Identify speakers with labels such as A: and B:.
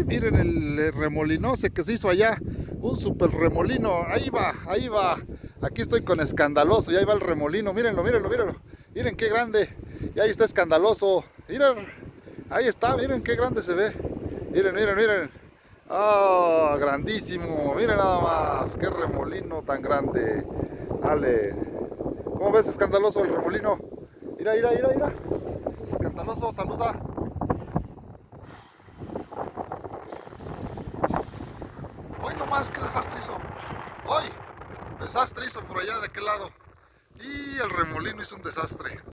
A: Miren el remolinose que se hizo allá. Un super remolino. Ahí va, ahí va. Aquí estoy con Escandaloso. Y ahí va el remolino. Mírenlo, mírenlo, mírenlo. Miren qué grande. Y ahí está Escandaloso. Miren. Ahí está. Miren qué grande se ve. Miren, miren, miren. Ah, grandísimo. Miren nada más. Qué remolino tan grande. Dale. ¿Cómo ves, Escandaloso, el remolino? Mira, mira, mira, mira. Escandaloso, saluda. Hoy nomás, qué desastre hizo. Hoy, desastre hizo por allá de aquel lado. Y el remolino hizo un desastre.